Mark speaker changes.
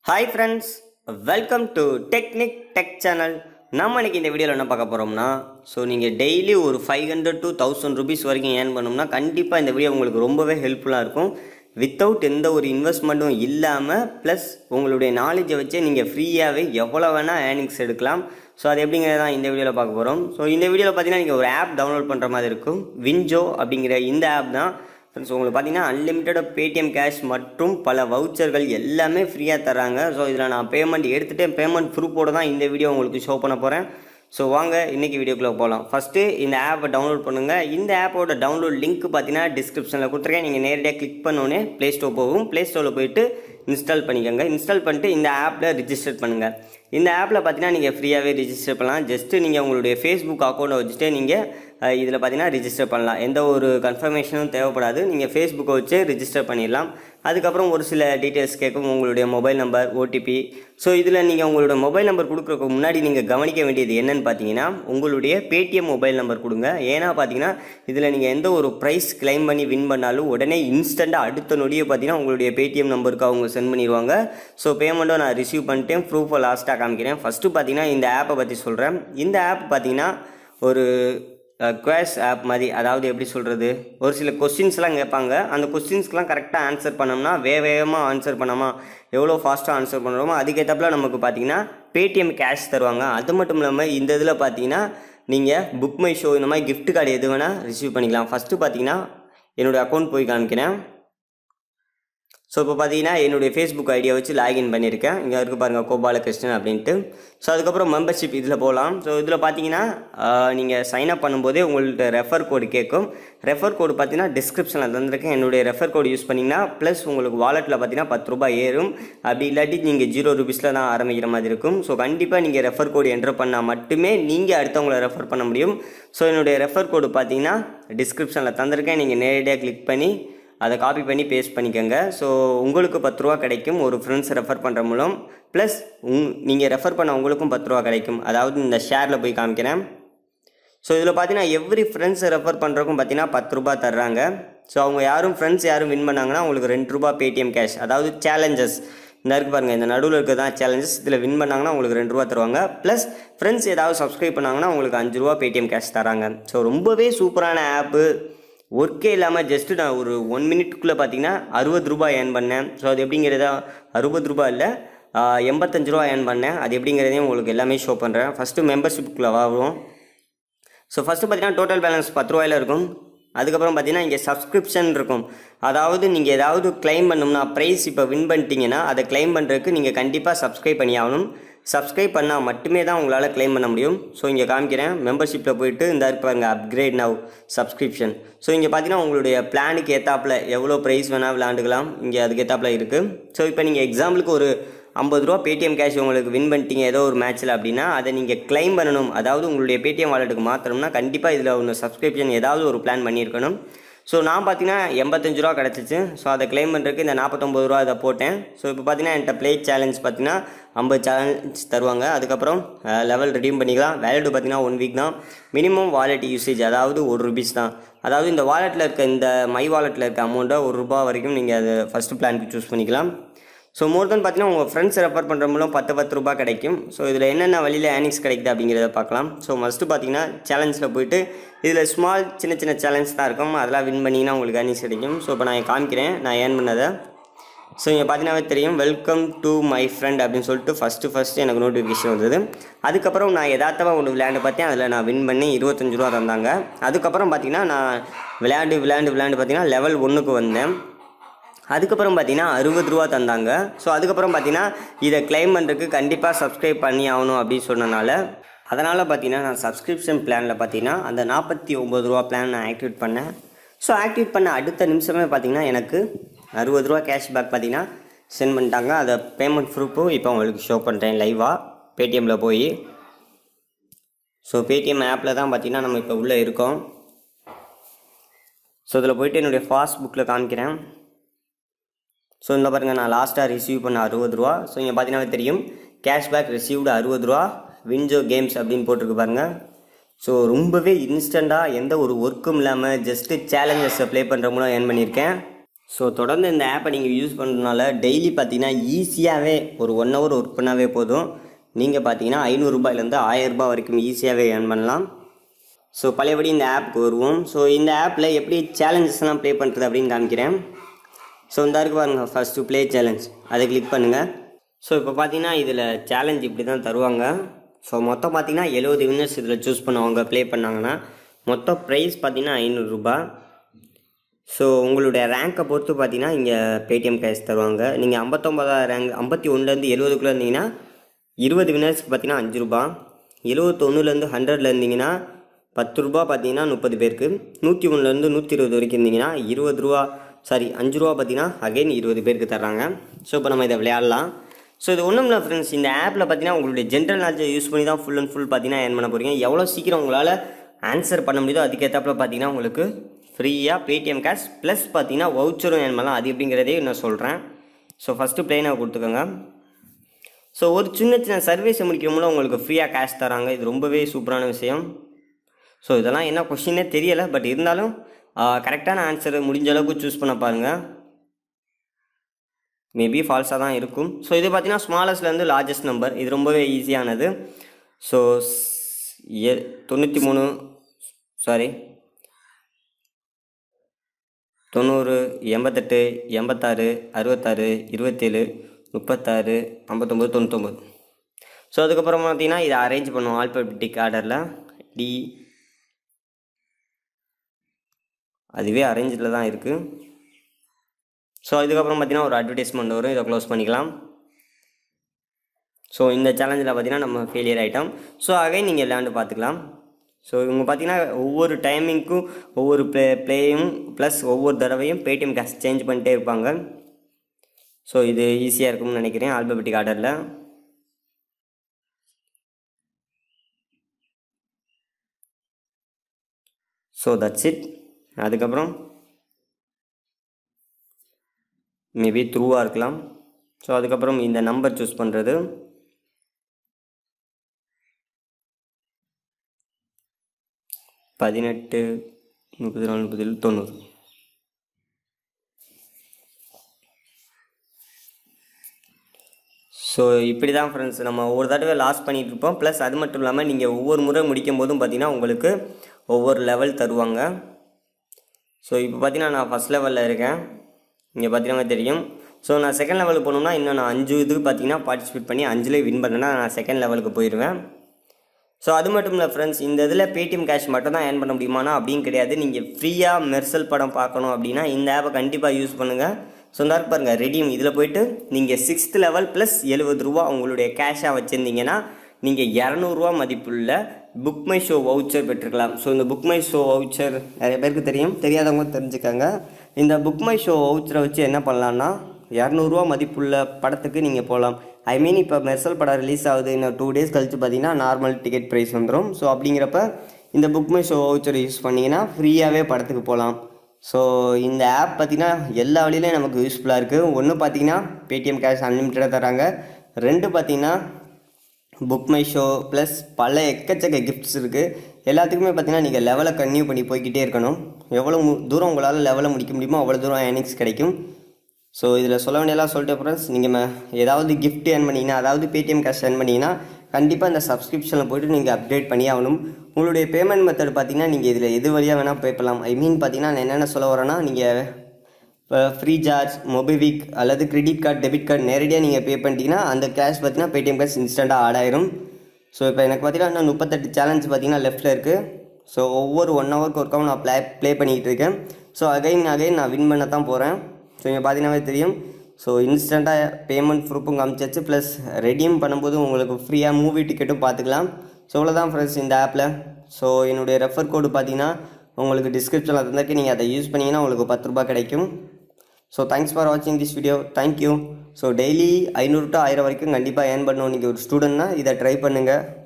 Speaker 1: Hi friends, welcome to Technic Tech channel. நம்ம இன்னைக்கு இந்த வீடியோவில் என்ன பார்க்க போகிறோம்னா நீங்கள் டெய்லி ஒரு 500 to 1000 rupees வரைக்கும் ஏர்ன் பண்ணோம்னா கண்டிப்பாக இந்த வீடியோ உங்களுக்கு ரொம்பவே ஹெல்ப்ஃபுல்லாக இருக்கும். வித்தவுட் எந்த ஒரு இன்வெஸ்ட்மெண்ட்டும் இல்லாமல் ப்ளஸ் உங்களுடைய நாலேஜை வச்சே நீங்கள் ஃப்ரீயாகவே எவ்வளோ வேணால் ஏர்னிங்ஸ் எடுக்கலாம். ஸோ அது எப்படிங்கிறத தான் இந்த வீடியோவில் பார்க்க போகிறோம். ஸோ இந்த வீடியோவில் பார்த்தீங்கன்னா நீங்கள் ஒரு ஆப் டவுன்லோட் பண்ணுற மாதிரி இருக்கும். வின்ஜோ அப்படிங்கிற இந்த ஆப் தான் ஃப்ரெண்ட்ஸ். உங்களுக்கு பார்த்தீங்கன்னா அன்லிமிட்டட் பேடிஎம் கேஷ் மற்றும் பல வவுச்சர்கள் எல்லாமே ஃப்ரீயாக தராங்க. ஸோ இதில் நான் பேமெண்ட் எடுத்துகிட்டு பேமெண்ட் ப்ரூஃபோடு தான் இந்த வீடியோ உங்களுக்கு ஷோ பண்ண போகிறேன். ஸோ வாங்க இன்றைக்கி வீடியோக்குள்ளே போகலாம். ஃபஸ்ட்டு இந்த ஆப்பை டவுன்லோட் பண்ணுங்கள். இந்த ஆப்போட டவுன்லோட் லிங்க் பார்த்தீங்கன்னா டிஸ்கிரிப்ஷனில் கொடுத்துருக்கேன். நீங்கள் நேரடியாக கிளிக் பண்ணோன்னே ப்ளே ஸ்டோர் போகும். ப்ளே ஸ்டோரில் போயிட்டு இன்ஸ்டால் பண்ணிக்கோங்க. இன்ஸ்டால் பண்ணிட்டு இந்த ஆப்பில் ரிஜிஸ்டர் பண்ணுங்கள். இந்த ஆப்பில் பார்த்தீங்கன்னா நீங்கள் ஃப்ரீயாகவே ரிஜிஸ்டர் பண்ணலாம். ஜஸ்ட்டு நீங்கள் உங்களுடைய ஃபேஸ்புக் அக்கௌண்ட்டை வச்சுட்டு நீங்கள் இதில் பார்த்தீங்கன்னா ரிஜிஸ்டர் பண்ணலாம். எந்த ஒரு கன்ஃபர்மேஷனும் தேவைப்படாது. நீங்கள் ஃபேஸ்புக்கை வச்சு ரிஜிஸ்டர் பண்ணிடலாம். அதுக்கப்புறம் ஒரு சில டீட்டெயில்ஸ் கேட்கும், உங்களுடைய மொபைல் நம்பர், ஓடிபி. ஸோ இதில் நீங்கள் உங்களோட மொபைல் நம்பர் கொடுக்குறதுக்கு முன்னாடி நீங்கள் கவனிக்க வேண்டியது என்னென்னு பார்த்தீங்கன்னா உங்களுடைய பேடிஎம் மொபைல் நம்பர் கொடுங்க. ஏன்னா பார்த்தீங்கன்னா இதில் நீங்கள் எந்த ஒரு ப்ரைஸ் கிளைம் பண்ணி வின் பண்ணாலும் உடனே இன்ஸ்டண்ட்டாக அடுத்த நொடியை பார்த்தீங்கன்னா உங்களுடைய பேடிஎம் நம்பருக்கு அவங்க சென்ட் பண்ணிடுவாங்க. ஸோ பேமெண்ட்டும் நான் ரிசீவ் பண்ணிட்டேன். ப்ரூஃபை லாஸ்ட்டாக காமிக்கிறேன். ஃபஸ்ட்டு பார்த்தீங்கன்னா இந்த ஆப்பை பற்றி சொல்கிறேன். இந்த ஆப் பார்த்தீங்கன்னா ஒரு குவேஸ் ஆப் மாதிரி, அதாவது எப்படி சொல்கிறது, ஒரு சில கொஸ்டின்ஸ்லாம் கேட்பாங்க. அந்த கொஸ்டின்ஸ்க்கெலாம் கரெக்டாக ஆன்சர் பண்ணோம்னா வேகமாக ஆன்சர் பண்ணாமா எவ்வளோ ஃபாஸ்ட்டாக ஆன்சர் பண்ணுறோமோ அதுக்கேற்றப்பல நமக்கு பார்த்தீங்கன்னா பேடிஎம் கேஷ் தருவாங்க. அது மட்டும் இல்லாமல் இந்த இதில் பார்த்தீங்கன்னா நீங்கள் புக் மை ஷோ இந்த மாதிரி கிஃப்ட் கார்டு எது வேணால் ரிசீவ் பண்ணிக்கலாம். ஃபஸ்ட்டு பார்த்தீங்கன்னா என்னுடைய அக்கௌண்ட் போய் காமிக்கிறேன். ஸோ இப்போ பார்த்தீங்கன்னா என்னுடைய ஃபேஸ்புக் ஐடியா வச்சு லாகின் பண்ணியிருக்கேன். இங்கே இருக்குது பாருங்கள், கோபாலகிருஷ்ணன் அப்படின்ட்டு. ஸோ அதுக்கப்புறம் மெம்பர்ஷிப் இதில் போகலாம். ஸோ இதில் பார்த்தீங்கன்னா நீங்கள் சைன்அப் பண்ணும்போதே உங்கள்கிட்ட ரெஃபர் கோடு கேட்கும். ரெஃபர் கோடு பார்த்தீங்கன்னா டிஸ்கிரிப்ஷனில் தந்திருக்கேன். என்னுடைய ரெஃபர் கோடு யூஸ் பண்ணிங்கன்னா ப்ளஸ் உங்களுக்கு வாலெட்டில் பார்த்தீங்கன்னா 10 ரூபாய் ஏறும். அப்படி இல்லாட்டி நீங்கள் 0 rupeesல தான் ஆரம்பிக்கிற மாதிரி இருக்கும். ஸோ கண்டிப்பாக நீங்கள் ரெஃபர் கோடு என்டர் பண்ணால் மட்டுமே நீங்கள் அடுத்தவங்களை ரெஃபர் பண்ண முடியும். ஸோ என்னுடைய ரெஃபர் கோடு பார்த்தீங்கன்னா டிஸ்கிரிப்ஷனில் தந்திருக்கேன். நீங்கள் நேரடியாக கிளிக் பண்ணி அதை காப்பி பண்ணி பேஸ்ட் பண்ணிக்கோங்க. ஸோ உங்களுக்கு 10 ரூபா கிடைக்கும் ஒரு ஃப்ரெண்ட்ஸ் ரெஃபர் பண்ணுற மூலம். ப்ளஸ் நீங்கள் ரெஃபர் பண்ண உங்களுக்கும் 10 ரூபா கிடைக்கும். அதாவது இந்த ஷேரில் போய் காமிக்கிறேன். ஸோ இதில் பார்த்தீங்கன்னா எவ்ரி ஃப்ரெண்ட்ஸ் ரெஃபர் பண்ணுறக்கும் பார்த்தீங்கன்னா 10 ரூபா தர்றாங்க. ஸோ அவங்க யாரும் ஃப்ரெண்ட்ஸ் யாரும் வின் பண்ணாங்கன்னா உங்களுக்கு 2 ரூபா பேடிஎம் கேஷ், அதாவது சேலஞ்சஸ் இந்த இருக்குது பாருங்கள், இந்த நடுவில் இருக்கிறது தான் சேலஞ்சஸ். இதில் வின் பண்ணாங்கன்னா உங்களுக்கு 2 ரூபா தருவாங்க. ப்ளஸ் ஃப்ரெண்ட்ஸ் ஏதாவது சப்ஸ்கிரைப் பண்ணாங்கன்னா உங்களுக்கு 5 ரூபா பேடிஎம் கேஷ் தராங்க. ஸோ ரொம்பவே சூப்பரான ஆப்பு. ஒர்க்கே இல்லாமல் ஜஸ்ட்டு நான் ஒரு 1 minute பார்த்தீங்கன்னா 60 ரூபாய் ஏர்ன் பண்ணேன். ஸோ அது எப்படிங்கிறதா 60 ரூபாய் இல்லை 85 ரூபா ஏர்ன் பண்ணேன். அது எப்படிங்கிறதையும் உங்களுக்கு எல்லாமே ஷோ பண்ணுறேன். ஃபஸ்ட்டு மெம்பர்ஷிப்புக்குள்ளே வரும். ஸோ ஃபஸ்ட்டு பார்த்தீங்கன்னா டோட்டல் பேலன்ஸ் 10 ரூபாயில் இருக்கும். அதுக்கப்புறம் பார்த்தீங்கன்னா இங்கே சப்ஸ்கிரிப்ஷன் இருக்கும். அதாவது நீங்கள் ஏதாவது கிளைம் பண்ணணும்னா ப்ரைஸ் இப்போ வின் பண்ணிட்டீங்கன்னா அதை கிளைம் பண்ணுறதுக்கு நீங்கள் கண்டிப்பாக சப்ஸ்கிரைப் பண்ணி ஆகணும். சப்ஸ்கிரைப் பண்ணால் மட்டுமே தான் உங்களால் கிளைம் பண்ண முடியும். ஸோ இங்கே காமிக்கிறேன். மெம்பர்ஷிப்பில் போயிட்டு இந்த இருப்பாங்க அப்கிரேட் நவ் சப்ஸ்கிரிப்ஷன். ஸோ இங்கே பார்த்தீங்கன்னா உங்களுடைய பிளானுக்கு ஏற்றாப்பில் எவ்வளோ ப்ரைஸ் வேணால் விளாண்டுக்கலாம். இங்கே அதுக்கு ஏற்றாப்பில் இருக்குது. ஸோ இப்போ நீங்கள் எக்ஸாம்பிளுக்கு ஒரு 50 ரூபா பேடிஎம் கேஷ் உங்களுக்கு வின் பண்ணிட்டீங்க ஏதோ ஒரு மேட்ச்சில் அப்படின்னா அதை நீங்கள் கிளைம் பண்ணணும். அதாவது உங்களுடைய பேடிஎம் வாலெட்டுக்கு மாற்றணும்னா கண்டிப்பாக இதில் ஒன்று சப்ஸ்கிரிப்ஷன் ஏதாவது ஒரு பிளான் பண்ணியிருக்கணும். ஸோ நான் பார்த்தீங்கன்னா 85 ரூபா கிடச்சிச்சு. ஸோ அதை கிளைம் பண்ணுறதுக்கு இந்த 49 ரூபா இதை போட்டேன். ஸோ இப்போ பார்த்தீங்கன்னா என்கிட்ட ப்ளே சேலஞ்ச் பார்த்தீங்கன்னா 50 சேலஞ்ச் தருவாங்க. அதுக்கப்புறம் லெவல் ரெடீம் பண்ணிக்கலாம். வேலிட் பார்த்தீங்கன்னா 1 வீக் தான். மினிமம் வாலெட் யூசேஜ் அதாவது 1 rupees தான். அதாவது இந்த வாலெட்டில் இருக்க இந்த மை வாலெட்டில் இருக்க அமௌண்ட்டை 1 ரூபா வரைக்கும் நீங்கள் அது ஃபஸ்ட்டு பிளானுக்கு சூஸ் பண்ணிக்கலாம். ஸோ மோர் தென் பார்த்தீங்கன்னா உங்கள் ஃப்ரெண்ட்ஸ் ரெஃபர் பண்ணுற மூலம் 10 ரூபாய் கிடைக்கும். ஸோ இதில் என்னென்ன வழியில் ஏர்னிங்ஸ் கிடைக்குது அப்படிங்கிறத பார்க்கலாம். ஸோ ஃபஸ்ட்டு பார்த்தீங்கன்னா சேலஞ்சில் போயிட்டு இதில் ஸ்மால் சின்ன சேலஞ்ச் தான் இருக்கும். அதெல்லாம் வின் பண்ணிங்கன்னா உங்களுக்கு ஏர்னிங்ஸ் கிடைக்கும். ஸோ இப்போ நான் காமிக்கிறேன் நான் ஏர்ன் பண்ணதை. ஸோ இங்கே பார்த்தீங்கன்னாவே தெரியும், வெல்கம் டு மை ஃப்ரெண்ட் அப்படின்னு சொல்லிட்டு ஃபஸ்ட்டு எனக்கு நோட்டிஃபிகேஷன் வந்தது. அதுக்கப்புறம் நான் எதார்த்தமாக ஒன்று விளையாண்டு பார்த்தேன். அதில் நான் வின் பண்ணி 25 ரூபா தந்தாங்க. அதுக்கப்புறம் பார்த்தீங்கன்னா நான் விளையாண்டு பார்த்தீங்கன்னா லெவல் 1க்கு வந்தேன். அதுக்கப்புறம் பார்த்தீங்கன்னா 60 ரூபா தந்தாங்க. ஸோ அதுக்கப்புறம் பார்த்தீங்கன்னா இதை கிளைம் பண்ணுறதுக்கு கண்டிப்பாக சப்ஸ்கிரைப் பண்ணி ஆகணும் அப்படின்னு சொன்னனால அதனால் பார்த்தீங்கன்னா நான் சப்ஸ்கிரிப்ஷன் பிளானில் பார்த்தீங்கன்னா அந்த 49 ரூபா பிளான் நான் ஆக்டிவேட் பண்ணேன். ஸோ ஆக்டிவேட் பண்ண அடுத்த நிமிஷமே பார்த்தீங்கன்னா எனக்கு 60 ரூபா கேஷ்பேக் பார்த்தீங்கன்னா சென்ட் பண்ணிட்டாங்க. அதை பேமெண்ட் ப்ரூஃபும் இப்போ உங்களுக்கு ஷோ பண்ணுறேன் லைவாக பேடிஎம்மில் போய். ஸோ பேடிஎம் ஆப்பில் தான் பார்த்தீங்கன்னா நம்ம இப்போ உள்ளே இருக்கோம். ஸோ இதில் போய்ட்டு என்னுடைய பாஸ்புக்கில் காமிக்கிறேன். ஸோ இந்த பாருங்கள், நான் லாஸ்ட்டாக ரிசீவ் பண்ண 60 ரூபா. ஸோ இங்கே பார்த்தீங்கன்னா தெரியும் கேஷ்பேக் ரிசீவ்டு 60 ரூபா வின்ஜோ கேம்ஸ் அப்படின்னு போட்டிருக்கு பாருங்கள். ஸோ ரொம்பவே இன்ஸ்டண்ட்டாக எந்த ஒரு ஒர்க்கும் இல்லாமல் ஜஸ்ட்டு சேலஞ்சஸை ப்ளே பண்ணுற மூலம் ஏர்ன் பண்ணியிருக்கேன். ஸோ தொடர்ந்து இந்த ஆப்பை நீங்கள் யூஸ் பண்ணுறதுனால டெய்லி பார்த்தீங்கன்னா ஈஸியாகவே ஒரு 1 ஹவர் ஒர்க் பண்ணாவே போதும். நீங்கள் பார்த்தீங்கன்னா ₹500 ₹1000 வரைக்கும் ஈஸியாகவே ஏர்ன் பண்ணலாம். ஸோ பழையபடி இந்த ஆப்புக்கு வருவோம். ஸோ இந்த ஆப்பில் எப்படி சேலஞ்சஸ்லாம் ப்ளே பண்ணுறது அப்படின்னு காமிக்கிறேன். ஸோ இந்த இருக்கு பாருங்கள், ஃபஸ்ட்டு ப்ளே சேலஞ்ச், அதை கிளிக் பண்ணுங்கள். ஸோ இப்போ பார்த்தீங்கன்னா இதில் சேலஞ்ச் இப்படி தான் தருவாங்க. ஸோ மொத்தம் பார்த்தீங்கன்னா 70 வின்னர்ஸ் இதில் சூஸ் பண்ணுவாங்க. ப்ளே பண்ணாங்கன்னா மொத்தம் ப்ரைஸ் பார்த்தீங்கன்னா ₹500. ஸோ உங்களுடைய ரேங்கை பொறுத்து பார்த்தீங்கன்னா இங்கே பேடிஎம் கேஷ் தருவாங்க. நீங்கள் 59 ரேங்க் 51லேருந்து 70க்குள்ளே இருந்தீங்கன்னா 20 வின்னர்ஸ்க்கு பார்த்தீங்கன்னா ₹5. 71லேருந்து 100ல் இருந்தீங்கன்னா ₹10 பார்த்தீங்கன்னா 30 பேருக்கு. 101லேருந்து 120 வரைக்கும் இருந்தீங்கன்னா ₹5 பார்த்தீங்கன்னா அகைன் 20 பேருக்கு தர்றாங்க. ஸோ இப்போ நம்ம இதை விளையாடலாம். ஸோ இது ஒன்றும் இல்லை ஃப்ரெண்ட்ஸ், இந்த ஆப்பில் பார்த்தீங்கன்னா உங்களுடைய ஜென்ரல் நாலேஜை யூஸ் பண்ணி தான் ஃபுல் அண்ட் ஃபுல் பார்த்தீங்கன்னா ஏர்ன் பண்ண போகிறீங்க. எவ்வளோ சீக்கிரம் உங்களால் ஆன்சர் பண்ண முடியுதோ அதுக்கேற்றாப்பில் பார்த்தீங்கன்னா உங்களுக்கு ஃப்ரீயாக பேடிஎம் கேஷ் ப்ளஸ் பார்த்தீங்கன்னா வவுச்சரும் ஏர்ன் பண்ணலாம். அது எப்படிங்கிறதே நான் சொல்கிறேன். ஸோ ஃபஸ்ட்டு ப்ளேனாக கொடுத்துக்கோங்க. ஸோ ஒரு சின்ன சர்வீஸை முடிக்கிறோம்ல உங்களுக்கு ஃப்ரீயாக கேஷ் தராங்க. இது ரொம்பவே சூப்பரான விஷயம். ஸோ இதெல்லாம் என்ன கொஷினே தெரியலை, பட் இருந்தாலும் கரெக்டான ஆன்சரை முடிஞ்ச அளவுக்கு சூஸ் பண்ண பாருங்கள். மேபி ஃபால்ஸாக தான் இருக்கும். ஸோ இது பார்த்தீங்கன்னா ஸ்மாலஸ்ட்லேருந்து லார்ஜஸ்ட் நம்பர். இது ரொம்பவே ஈஸியானது. ஸோ 90, 88, 86, 66, 27, 36, 59, 99. ஸோ அதுக்கப்புறம் பார்த்தீங்கன்னா இதை அரேஞ்ச் பண்ணுவோம் ஆல்பபெட்டிக் ஆர்டரில். டி அதுவே அரேஞ்சில் தான் இருக்குது. ஸோ இதுக்கப்புறம் பார்த்தீங்கன்னா ஒரு அட்வர்டைஸ்மெண்ட் வரும், இதை க்ளோஸ் பண்ணிக்கலாம். ஸோ இந்த சேலஞ்சில் பார்த்தீங்கன்னா நம்ம ஃபெயிலியர் ஆகிட்டோம். ஸோ அகைன் நீங்கள் விளையாண்டு பார்த்துக்கலாம். ஸோ இவங்க பார்த்தீங்கன்னா ஒவ்வொரு டைமிங்க்கும் ஒவ்வொரு ப்ளேயும் ப்ளஸ் ஒவ்வொரு தடவையும் பேடிஎம் கேஷ் சேஞ்ச் பண்ணிட்டே இருப்பாங்க. ஸோ இது ஈஸியாக இருக்கும்னு நினைக்கிறேன் ஆல்பபெட்டிக் ஆர்டரில். So that's it. அதுக்கப்புறம் மேபி த்ரூவாக இருக்கலாம். ஸோ அதுக்கப்புறம் இந்த நம்பர் சூஸ் பண்ணுறது. பதினெட்டு, 34, 37, 90. ஸோ இப்படி தான் ஃப்ரெண்ட்ஸ் நம்ம ஒரு தடவை லாஸ் பண்ணிகிட்டு இருப்போம். ப்ளஸ் அது மட்டும் இல்லாமல் நீங்கள் ஒவ்வொரு முறை முடிக்கும் போதும் பார்த்தீங்கன்னா உங்களுக்கு ஒவ்வொரு லெவல் தருவாங்க. ஸோ இப்போ பார்த்தீங்கன்னா நான் ஃபஸ்ட் லெவலில் இருக்கேன், இங்கே பார்த்தீங்கன்னா தெரியும். ஸோ நான் செகண்ட் லெவலுக்கு போகணும்னா இன்னும் நான் 5 இதுக்கு பார்த்தீங்கன்னா பார்ட்டிசிபேட் பண்ணி 5லேயே வின் பண்ணேன்னா நான் செகண்ட் லெவலுக்கு போயிடுவேன். ஸோ அது மட்டும் இல்லை ஃப்ரெண்ட்ஸ், இந்த இதில் பேடிஎம் கேஷ் மட்டும் தான் ஏர்ன் பண்ண முடியுமானா அப்படின்னு கிடையாது. நீங்கள் ஃப்ரீயாக மெர்சல் படம் பார்க்கணும் அப்படின்னா இந்த ஆப்பை கண்டிப்பாக யூஸ் பண்ணுங்கள். ஸோ இந்த பாருங்கள் ரெடீம், இதில் போய்ட்டு நீங்கள் 6th லெவல் ப்ளஸ் ₹70 உங்களுடைய கேஷாக வச்சுருந்தீங்கன்னா நீங்கள் ₹200 மதிப்புள்ள புக் மை ஷோ வவுச்சர் பெற்றுக்கலாம். ஸோ இந்த புக் மை ஷோ வவுச்சர் நிறைய பேருக்கு தெரியும், தெரியாதவங்க தெரிஞ்சுக்கங்க. இந்த புக் மை ஷோ வவுச்சரை வச்சு என்ன பண்ணலான்னா ₹200 மதிப்புள்ள படத்துக்கு நீங்கள் போகலாம். ஐ மீன் இப்போ மெர்சல் படம் ரிலீஸ் ஆகுது, இன்னும் 2 days கழித்து பார்த்தீங்கன்னா நார்மல் டிக்கெட் ப்ரைஸ் வந்துடும். ஸோ அப்படிங்கிறப்ப இந்த Book My Show voucher use பண்ணிங்கன்னா ஃப்ரீயாகவே படத்துக்கு போகலாம். ஸோ இந்த ஆப் பார்த்திங்கன்னா எல்லா வழியிலையும் நமக்கு யூஸ்ஃபுல்லாக இருக்குது. ஒன்று பார்த்திங்கன்னா பேடிஎம் கேஷ் அன்லிமிட்டடாக தராங்க. 2 பார்த்திங்கன்னா புக் மை ஷோ ப்ளஸ் பல எக்கச்சக்க கிஃப்ட்ஸ் இருக்குது. எல்லாத்துக்குமே பார்த்திங்கன்னா நீங்கள் லெவலை கன்டினியூ பண்ணி போய்கிட்டே இருக்கணும். எவ்வளோ தூரம் உங்களால் லெவலை முடிக்க முடியுமோ அவ்வளோ தூரம் ஏர்னிங்ஸ் கிடைக்கும். ஸோ இதில் சொல்ல வேண்டியெல்லாம் சொல்லிட்டு ஃப்ரெண்ட்ஸ், நீங்கள் ஏதாவது கிஃப்ட் ஏர்ன் பண்ணிங்கன்னா, அதாவது பேடிஎம் கேஷ் ஏர்ன் பண்ணிங்கன்னா கண்டிப்பாக இந்த சப்ஸ்கிரிப்ஷனில் போய்ட்டு நீங்கள் அப்டேட் பண்ணி ஆகணும். உங்களுடைய பேமெண்ட் மெத்தட் பார்த்திங்கன்னா நீங்கள் இதில் எது வழியாக வேணால் பே பண்ணலாம். ஐ மீன் பார்த்திங்கன்னா நான் என்னென்ன சொல்ல வரேன்னா, நீங்கள் ஃப்ரீ சார்ஜ், மொபிவிக் அல்லது கிரெடிட் கார்டு, டெபிட் கார்டு நேரடியாக நீங்கள் பே பண்ணிட்டீங்கன்னா அந்த கேஷ் பார்த்திங்கன்னா பேடிஎம் கேஷ் இன்ஸ்டண்ட்டாக ஆட் ஆயிரும். ஸோ இப்போ எனக்கு பார்த்திங்கன்னா இன்னும் 38 சேலஞ்ச் பார்த்திங்கன்னா லெஃப்ட்டில் இருக்குது. ஸோ ஒவ்வொரு 1 ஹவருக்கு ஒர்க்காகவும் நான் ப்ளே பண்ணிக்கிட்டு இருக்கேன். ஸோ அகைன் நான் வின் பண்ண தான் போகிறேன். ஸோ இங்கே பார்த்தீங்கன்னாவே தெரியும். ஸோ இன்ஸ்டண்ட்டாக பேமெண்ட் ப்ரூஃபும் காமிச்சாச்சு, ப்ளஸ் ரெடீம் பண்ணும்போது உங்களுக்கு ஃப்ரீயாக மூவி டிக்கெட்டும் பார்த்துக்கலாம். ஸோ இவ்வளோதான் ஃப்ரெண்ட்ஸ் இந்த ஆப்பில். ஸோ என்னுடைய ரெஃபர் கோடு பார்த்தீங்கன்னா உங்களுக்கு டிஸ்கிரிப்ஷனில் இருந்தாக்கி நீங்கள் அதை யூஸ் பண்ணிங்கன்னா உங்களுக்கு ₹10 கிடைக்கும். ஸோ தேங்க்ஸ் ஃபார் வாட்சிங் this video. Thank you. So daily 500 to 1000 வரைக்கும் கண்டிப்பாக ஏர்ன் பண்ணணும். நீங்கள் ஒரு ஸ்டூடெண்ட்னா இதை ட்ரை பண்ணுங்கள்.